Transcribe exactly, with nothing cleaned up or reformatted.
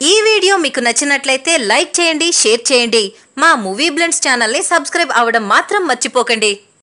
ఈ వీడియో మీకు నచ్చినట్లయితే లైక్ చేయండి, షేర్ చేయండి. మా మూవీ బ్లెండ్స్ ఛానల్ని సబ్స్క్రైబ్ అవ్వడం మాత్రం మర్చిపోకండి.